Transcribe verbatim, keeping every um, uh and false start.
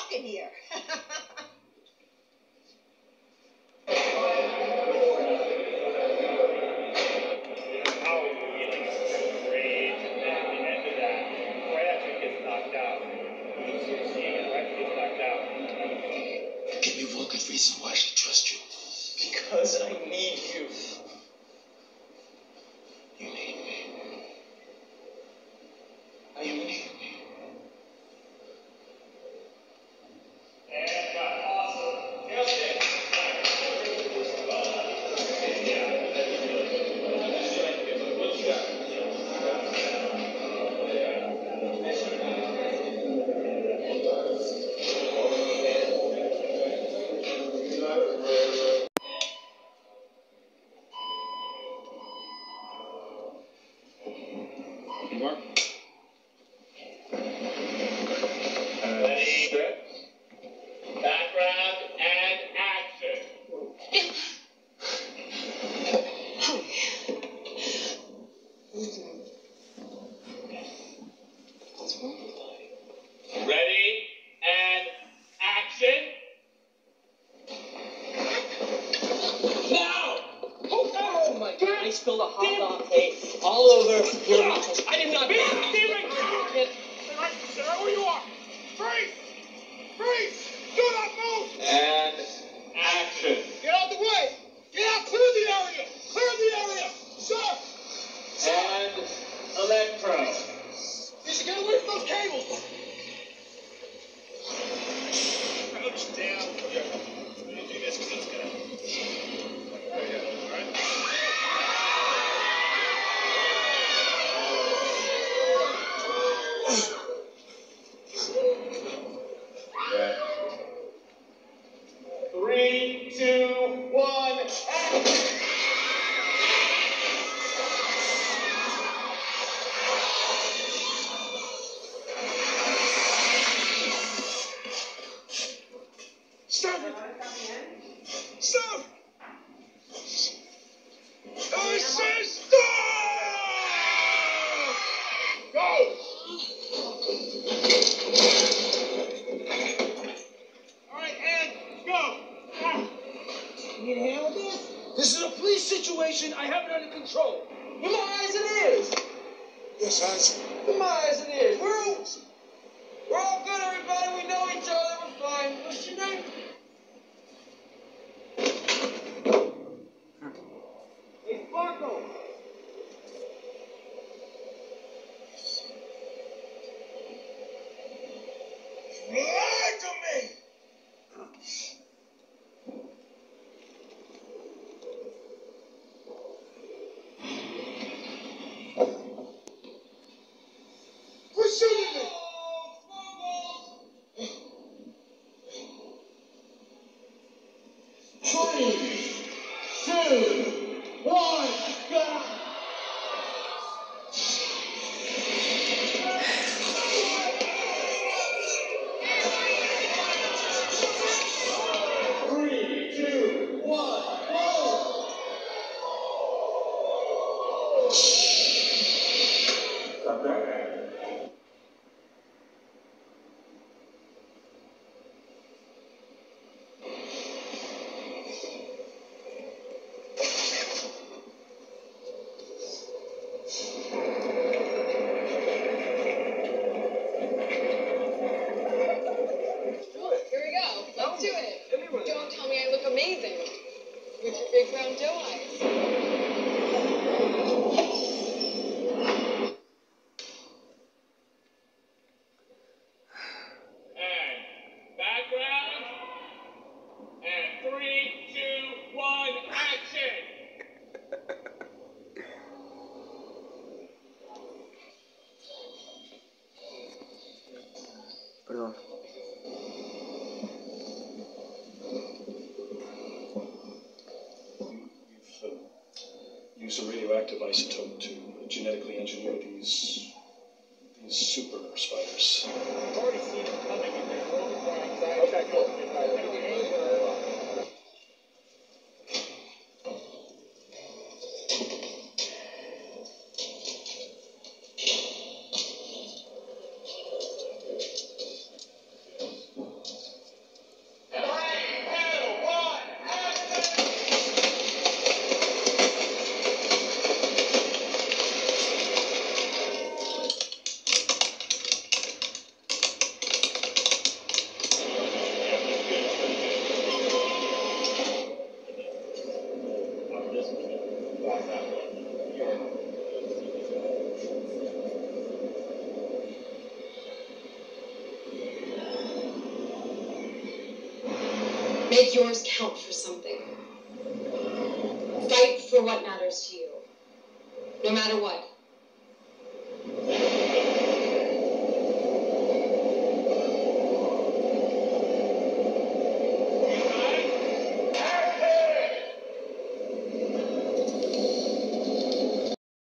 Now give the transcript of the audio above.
talking here. Give me one good reason why I should trust you. Because I need you. You need me. I You need need you. me. And got awesome. Nailed it. Mark? Ready, set. Background and action. Ready and action. Now! Oh my god, I spilled a hot latte all over your nachos. I did not do that. Stay where you are. Freeze! Freeze! Do not move! And action. Get out the way! Get out! Clear the area! Clear the area! Sir! And electro. You should get away from those cables! Crouch down. Okay. I'm gonna do this because it's gonna... Oh, yeah. All right. Three, two, one, action. Stop it! Stop! I said stop! Go! All right, and go! You need a hand with this? This is a police situation. I have it under control. In my eyes it is. Yes, I. In my eyes it is. We're all, we're all good, everybody. We know each other. We're fine. What's your name? Hey, Sparkle. Lie to me! Quit shooting me! Three, two, one, go! Three, two, one, go! Got that? Here we go. Let's do it. Don't tell me I look amazing with your big round doe eyes. And background. And three, two, one, action. Perdón. We've uh, used a radioactive isotope to genetically engineer these these super spiders. I've already seen it coming and there's no more anxiety. Okay, cool. about that one. Make yours count for something. Fight for what matters to you, no matter what.